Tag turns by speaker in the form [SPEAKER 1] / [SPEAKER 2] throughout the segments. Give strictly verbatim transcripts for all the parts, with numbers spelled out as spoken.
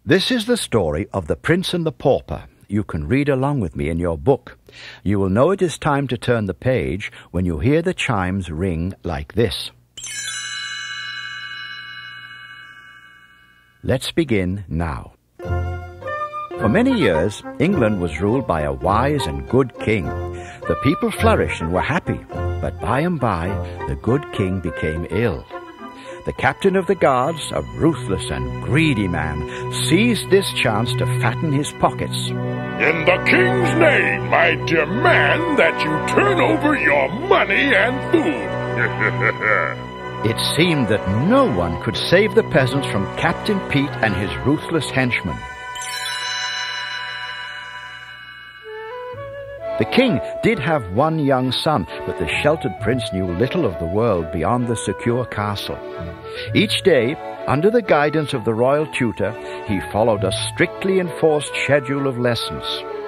[SPEAKER 1] This is the story of The Prince and the Pauper. You can read along with me in your book. You will know it is time to turn the page when you hear the chimes ring like this. Let's begin now. For many years, England was ruled by a wise and good king. The people flourished and were happy, but by and by, the good king became ill. The captain of the guards, a ruthless and greedy man, seized this chance to fatten his pockets.
[SPEAKER 2] In the king's name, I demand that you turn over your money and food.
[SPEAKER 1] It seemed that no one could save the peasants from Captain Pete and his ruthless henchmen. The king did have one young son, but the sheltered prince knew little of the world beyond the secure castle. Each day, under the guidance of the Royal Tutor, he followed a strictly enforced schedule of lessons.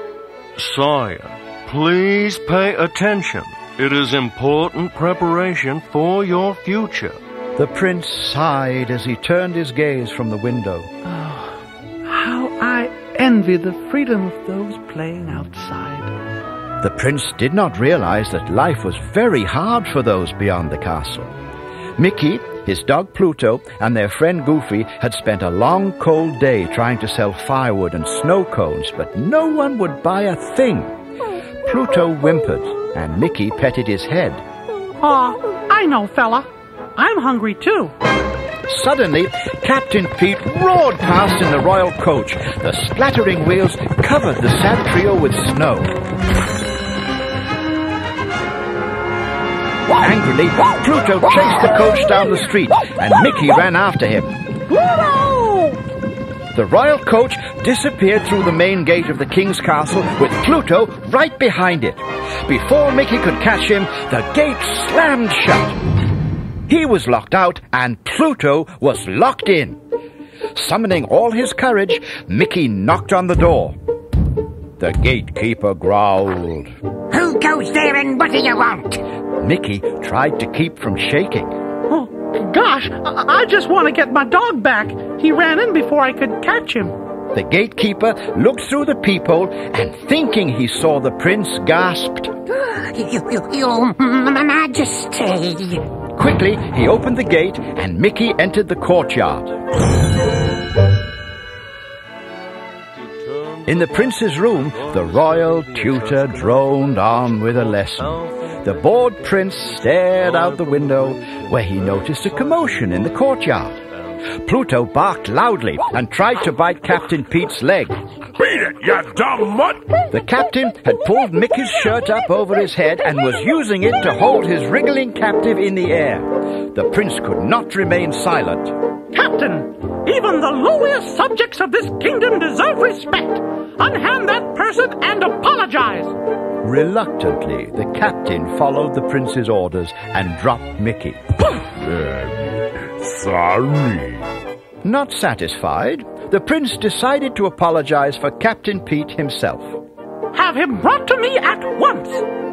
[SPEAKER 3] Sire, please pay attention. It is important preparation for your future.
[SPEAKER 1] The prince sighed as he turned his gaze from the window.
[SPEAKER 4] Oh, how I envy the freedom of those playing outside.
[SPEAKER 1] The prince did not realize that life was very hard for those beyond the castle. Mickey, his dog Pluto, and their friend Goofy had spent a long cold day trying to sell firewood and snow cones, but no one would buy a thing. Pluto whimpered, and Mickey petted his head.
[SPEAKER 4] Aw, I know, fella. I'm hungry, too.
[SPEAKER 1] Suddenly, Captain Pete roared past in the royal coach. The splattering wheels covered the sad trio with snow. Angrily, Pluto chased the coach down the street, and Mickey ran after him. The royal coach disappeared through the main gate of the king's castle, with Pluto right behind it. Before Mickey could catch him, the gate slammed shut. He was locked out, and Pluto was locked in. Summoning all his courage, Mickey knocked on the door. The gatekeeper growled.
[SPEAKER 5] Who goes there and what do you want?
[SPEAKER 1] Mickey tried to keep from shaking.
[SPEAKER 4] Oh, gosh, I, I just want to get my dog back. He ran in before I could catch him.
[SPEAKER 1] The gatekeeper looked through the peephole and, thinking he saw the prince, gasped.
[SPEAKER 5] Your, your Majesty.
[SPEAKER 1] Quickly, he opened the gate and Mickey entered the courtyard. In the prince's room, the royal tutor droned on with a lesson. The bored prince stared out the window, where he noticed a commotion in the courtyard. Pluto barked loudly and tried to bite Captain Pete's leg.
[SPEAKER 2] Beat it, you dumb mutt!
[SPEAKER 1] The captain had pulled Mickey's shirt up over his head and was using it to hold his wriggling captive in the air. The prince could not remain silent.
[SPEAKER 4] Captain, even the lowliest subjects of this kingdom deserve respect. Unhand that person and apologize.
[SPEAKER 1] Reluctantly, the captain followed the prince's orders and dropped Mickey.
[SPEAKER 2] uh, sorry.
[SPEAKER 1] Not satisfied, the prince decided to apologize for Captain Pete himself.
[SPEAKER 4] Have him brought to me at once.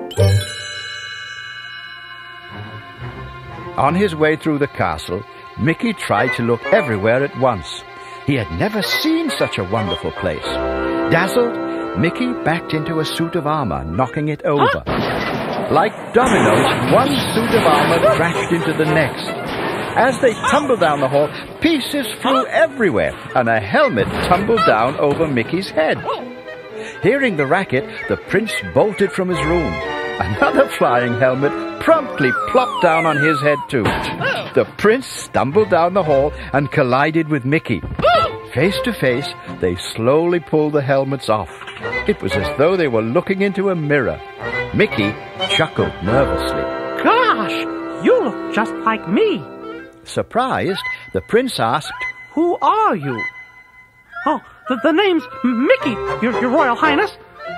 [SPEAKER 1] On his way through the castle, Mickey tried to look everywhere at once. He had never seen such a wonderful place. Dazzled, Mickey backed into a suit of armor, knocking it over. Like dominoes, one suit of armor crashed into the next. As they tumbled down the hall, pieces flew everywhere, and a helmet tumbled down over Mickey's head. Hearing the racket, the prince bolted from his room. Another flying helmet promptly plopped down on his head too. The prince stumbled down the hall and collided with Mickey. Face to face, they slowly pulled the helmets off. It was as though they were looking into a mirror. Mickey chuckled nervously.
[SPEAKER 4] Gosh, you look just like me.
[SPEAKER 1] Surprised, the prince asked,
[SPEAKER 4] Who are you? Oh, the, the name's Mickey, your, your Royal Highness.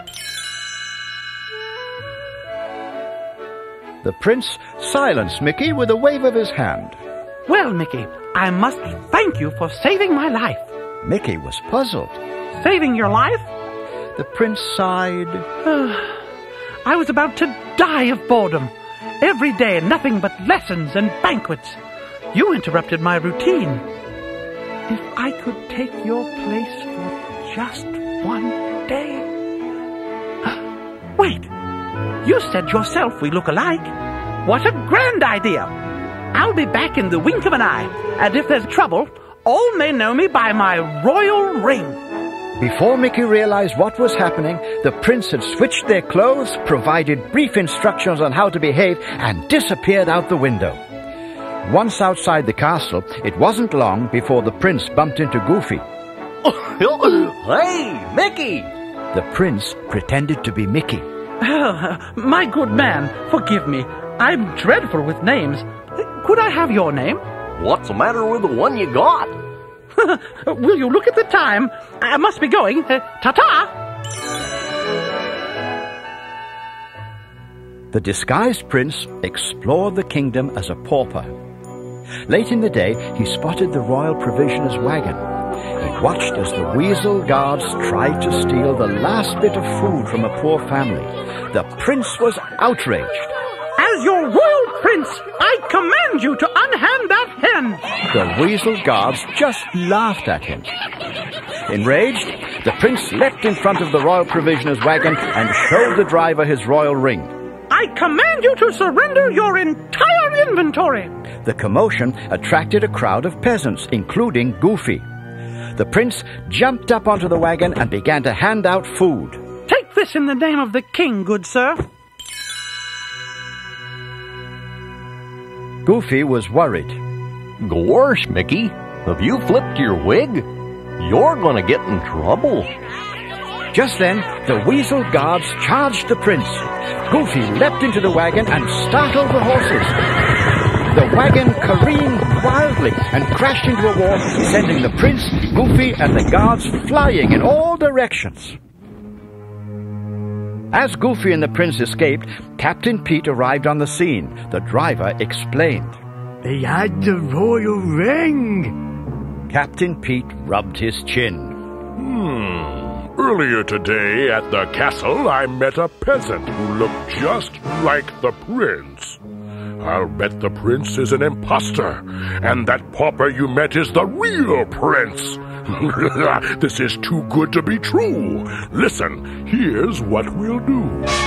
[SPEAKER 1] The prince silenced Mickey with a wave of his hand.
[SPEAKER 4] Well, Mickey, I must thank you for saving my life.
[SPEAKER 1] Mickey was puzzled.
[SPEAKER 4] Saving your life?
[SPEAKER 1] The prince sighed.
[SPEAKER 4] I was about to die of boredom. Every day, nothing but lessons and banquets. You interrupted my routine. if I could take your place for just one day. Wait, you said yourself we look alike. What a grand idea! I'll be back in the wink of an eye, and if there's trouble, all may know me by my royal ring.
[SPEAKER 1] Before Mickey realized what was happening, the prince had switched their clothes, provided brief instructions on how to behave, and disappeared out the window. Once outside the castle, it wasn't long before the prince bumped into Goofy.
[SPEAKER 3] Hey, Mickey!
[SPEAKER 1] The prince pretended to be Mickey.
[SPEAKER 4] Oh, my good man, forgive me. I'm dreadful with names. Could I have your name?
[SPEAKER 3] What's the matter with the one you got?
[SPEAKER 4] Will you look at the time? I must be going. Uh, ta-ta!
[SPEAKER 1] The disguised prince explored the kingdom as a pauper. Late in the day, he spotted the royal provisioner's wagon. He watched as the Weasel guards tried to steal the last bit of food from a poor family. The prince was outraged.
[SPEAKER 4] As your royal prince, I command you to unhand that hen!
[SPEAKER 1] The Weasel guards just laughed at him. Enraged, the prince leapt in front of the royal provisioner's wagon and showed the driver his royal ring.
[SPEAKER 4] I command you to surrender your entire inventory!
[SPEAKER 1] The commotion attracted a crowd of peasants, including Goofy. The prince jumped up onto the wagon and began to hand out food.
[SPEAKER 4] Take this in the name of the king, good sir.
[SPEAKER 1] Goofy was worried.
[SPEAKER 3] Gosh, Mickey, have you flipped your wig? You're gonna get in trouble.
[SPEAKER 1] Just then, the Weasel guards charged the prince. Goofy leapt into the wagon and startled the horses. The wagon careened wildly and crashed into a wall, sending the prince, Goofy, and the guards flying in all directions. As Goofy and the prince escaped, Captain Pete arrived on the scene. The driver explained.
[SPEAKER 6] They had the royal ring.
[SPEAKER 1] Captain Pete rubbed his chin.
[SPEAKER 2] Hmm. Earlier today at the castle, I met a peasant who looked just like the prince. I'll bet the prince is an imposter, and that pauper you met is the real prince. This is too good to be true. Listen, here's what we'll do.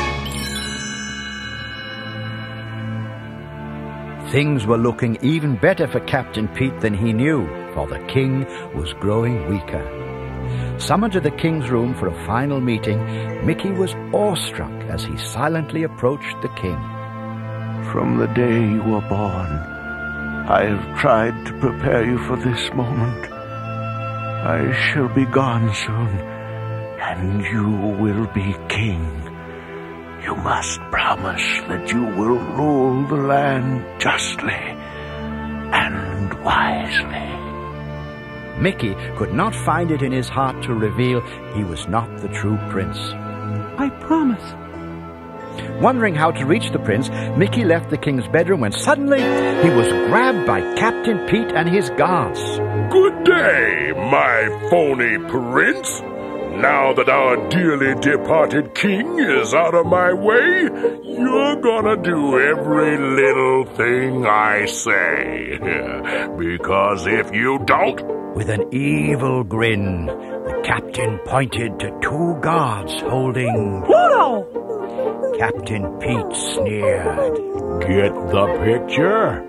[SPEAKER 1] Things were looking even better for Captain Pete than he knew, for the king was growing weaker. Summoned to the king's room for a final meeting, Mickey was awestruck as he silently approached the king.
[SPEAKER 7] From the day you were born, I have tried to prepare you for this moment. I shall be gone soon, and you will be king. You must promise that you will rule the land justly and wisely.
[SPEAKER 1] Mickey could not find it in his heart to reveal he was not the true prince.
[SPEAKER 4] I promise.
[SPEAKER 1] Wondering how to reach the prince, Mickey left the king's bedroom when suddenly he was grabbed by Captain Pete and his guards.
[SPEAKER 2] Good day, my phony prince. Now that our dearly departed king is out of my way, you're gonna do every little thing I say. Because if you don't...
[SPEAKER 1] With an evil grin, the captain pointed to two guards holding...
[SPEAKER 4] Pluto!
[SPEAKER 1] Captain Pete sneered.
[SPEAKER 2] Get the picture?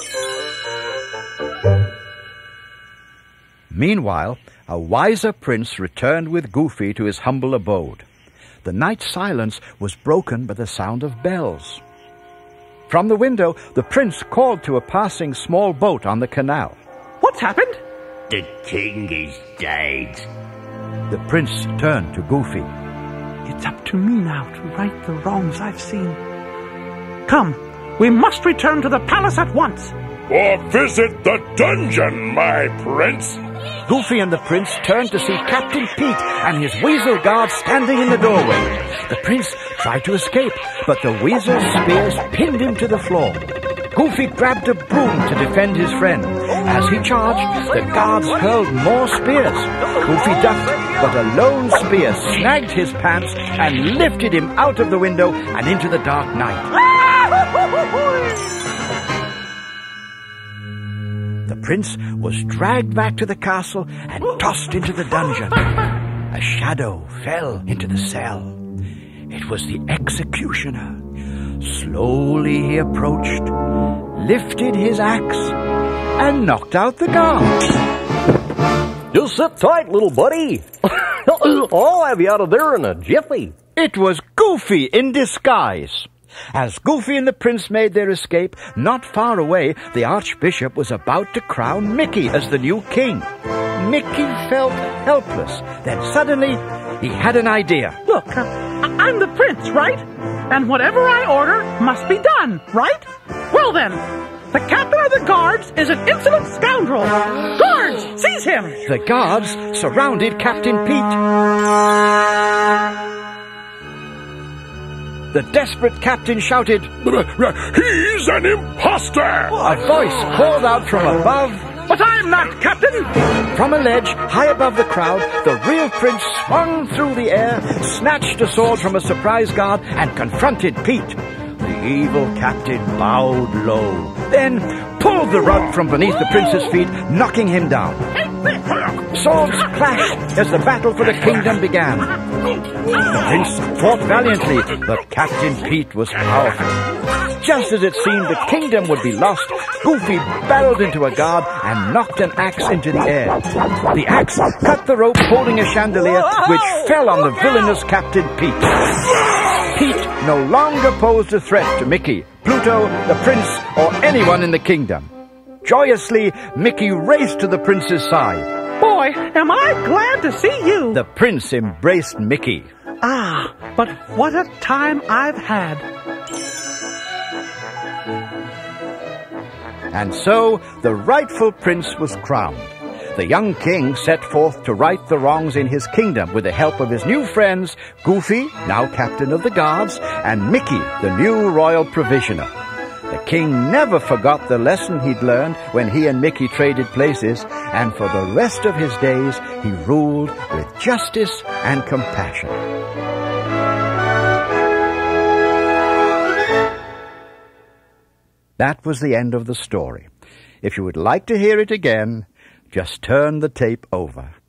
[SPEAKER 1] Meanwhile, a wiser prince returned with Goofy to his humble abode. The night's silence was broken by the sound of bells. From the window, the prince called to a passing small boat on the canal.
[SPEAKER 4] What's happened?
[SPEAKER 6] The king is dead.
[SPEAKER 1] The prince turned to Goofy.
[SPEAKER 4] It's up to me now to right the wrongs I've seen. Come, we must return to the palace at once.
[SPEAKER 2] Or visit the dungeon, my prince.
[SPEAKER 1] Goofy and the prince turned to see Captain Pete and his weasel guard standing in the doorway. The prince tried to escape, but the weasel spears pinned him to the floor. Goofy grabbed a broom to defend his friend. As he charged, the guards hurled more spears. Goofy ducked, but a lone spear snagged his pants and lifted him out of the window and into the dark night. The prince was dragged back to the castle and tossed into the dungeon. A shadow fell into the cell. It was the executioner. Slowly he approached, lifted his axe, and knocked out the guards.
[SPEAKER 3] Just sit tight, little buddy. I'll have you out of there in a jiffy.
[SPEAKER 1] It was Goofy in disguise. As Goofy and the prince made their escape, not far away, the archbishop was about to crown Mickey as the new king. Mickey felt helpless. Then suddenly, he had an idea.
[SPEAKER 4] Look, uh, I'm the prince, right? And whatever I order must be done, right? Well then, the captain of the guards is an insolent scoundrel. Guards, seize him!
[SPEAKER 1] The guards surrounded Captain Pete. The desperate captain shouted,
[SPEAKER 2] "He's an imposter!"
[SPEAKER 1] A voice called out from above,
[SPEAKER 4] "But I'm not, Captain!"
[SPEAKER 1] From a ledge high above the crowd, the real prince swung through the air, snatched a sword from a surprise guard, and confronted Pete. The evil captain bowed low, then pulled the rug from beneath the prince's feet, knocking him down. Swords clashed as the battle for the kingdom began. The prince fought valiantly, but Captain Pete was powerful. Just as it seemed the kingdom would be lost, Goofy barreled into a guard and knocked an axe into the air. The axe cut the rope holding a chandelier, which fell on the villainous Captain Pete. Pete no longer posed a threat to Mickey, Pluto, the prince, or anyone in the kingdom. Joyously, Mickey raced to the prince's side.
[SPEAKER 4] Boy, am I glad to see you!
[SPEAKER 1] The prince embraced Mickey.
[SPEAKER 4] Ah, but what a time I've had.
[SPEAKER 1] And so, the rightful prince was crowned. The young king set forth to right the wrongs in his kingdom with the help of his new friends, Goofy, now captain of the guards, and Mickey, the new royal provisioner. The king never forgot the lesson he'd learned when he and Mickey traded places, and for the rest of his days he ruled with justice and compassion. That was the end of the story. If you would like to hear it again, just turn the tape over.